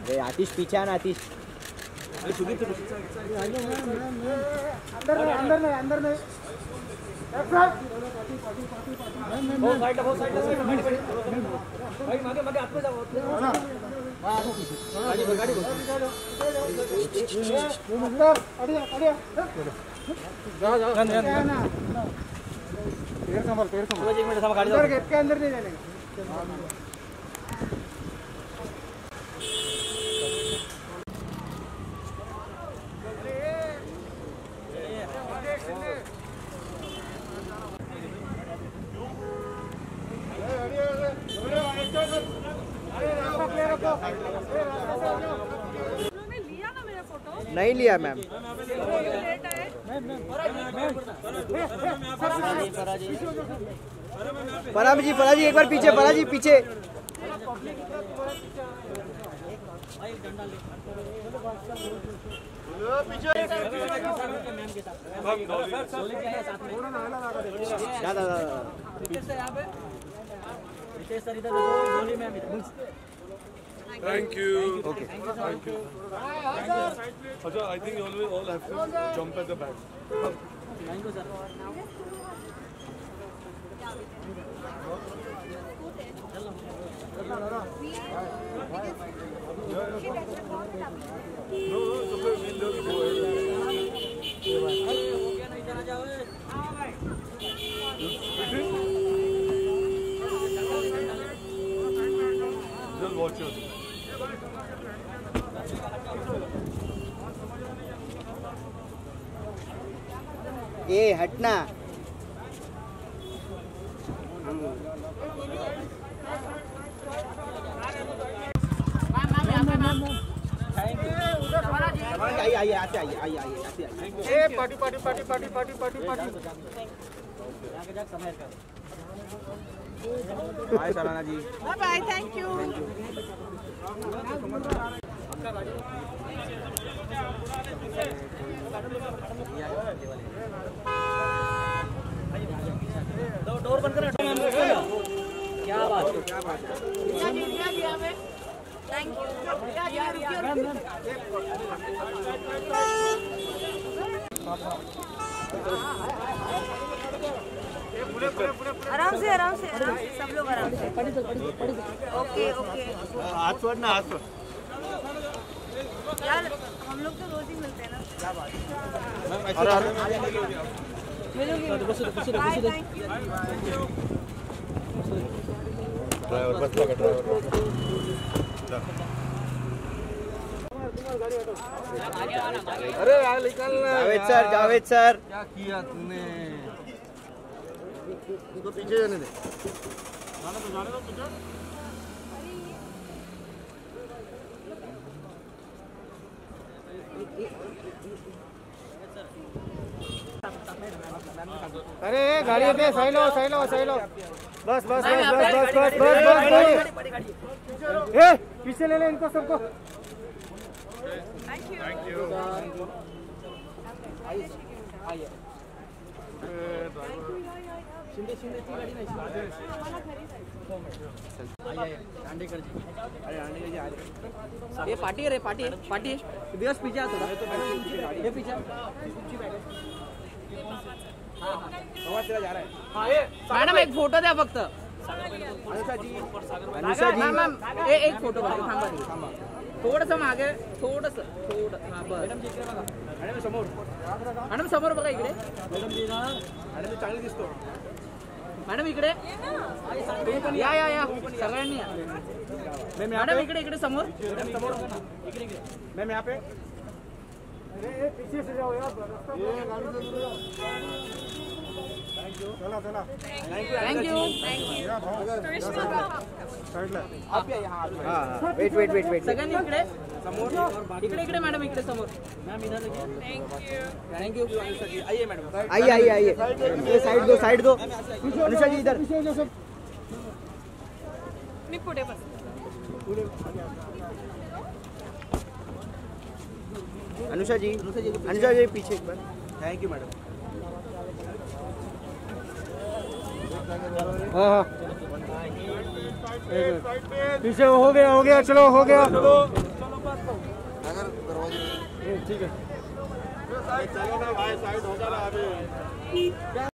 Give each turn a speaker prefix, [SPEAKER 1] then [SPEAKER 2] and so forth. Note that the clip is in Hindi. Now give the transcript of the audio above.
[SPEAKER 1] अरे आतिश पीछे आना आतिश।
[SPEAKER 2] अंदर नहीं बहुत साइड भाई मागे हाथ पे जाओ गाड़ी गेट के अंदर नहीं जाने।
[SPEAKER 1] नहीं लिया मैम। फराह जी एक बार पीछे, फराह जी पीछे।
[SPEAKER 3] Thank you.
[SPEAKER 1] Okay.
[SPEAKER 3] Thank you. Acha, I think you all have to jump at the back.
[SPEAKER 2] Thank you, sir.
[SPEAKER 3] No, it's okay. We'll just go ahead. Just watch it.
[SPEAKER 1] ए हटना। आइए party bye Sarana ji.
[SPEAKER 4] Bye thank you.
[SPEAKER 2] Door बंद करो। क्या बात
[SPEAKER 4] थैंक यू। आराम से सब लोग आराम से। ओके
[SPEAKER 3] हाथ छोड़ना, हाथ छोड़।
[SPEAKER 4] यार हम लोग तो रोज ही मिलते हैं ना।
[SPEAKER 3] क्या बात
[SPEAKER 4] बाय थैंक यू।
[SPEAKER 3] ड्राइवर बस लगा ड्राइवर। अरे यार निकलना।
[SPEAKER 1] जावेद सर
[SPEAKER 3] क्या किया तूने? तो पीछे जाने दे। जाने दो पीछे।
[SPEAKER 2] अरे गाड़ी पे सही लो बस ए पीछे ले इनको सबको।
[SPEAKER 4] Thank you.
[SPEAKER 2] ये पार्टी है दिवस पीछे आ थोड़ा। ये पीछे मैडम एक फोटो द्या फक्त। मैम एक फोटो थांबा थोडंसं मागे थोडं हां बस। मॅडम समोर बघा इकडे। मॅडम चांगली दिसतो मॅडम इकडे या सगळ्यांनी या। मॅडम इकडे समोर
[SPEAKER 3] मैम यहाँ पे।
[SPEAKER 2] पीछे से जाओ यार। चला थैंक यू।
[SPEAKER 1] वेट
[SPEAKER 2] सगळ्यांनी इकडे समोर इकडे मॅडम इकडे समोर। मॅम इधर थैंक यू। आइए मैडम
[SPEAKER 1] आइए साइड दो अनुषा जी इधर।
[SPEAKER 4] मी पुढे बस।
[SPEAKER 1] अनुषा जी पीछे एक बार।
[SPEAKER 3] Thank you madam.
[SPEAKER 2] हाँ पीछे हो गया चलो हो गया।
[SPEAKER 1] करवा दीजिए।
[SPEAKER 3] ठीक है।
[SPEAKER 1] चलो ना भाई, साइड हो जा रहा अभी।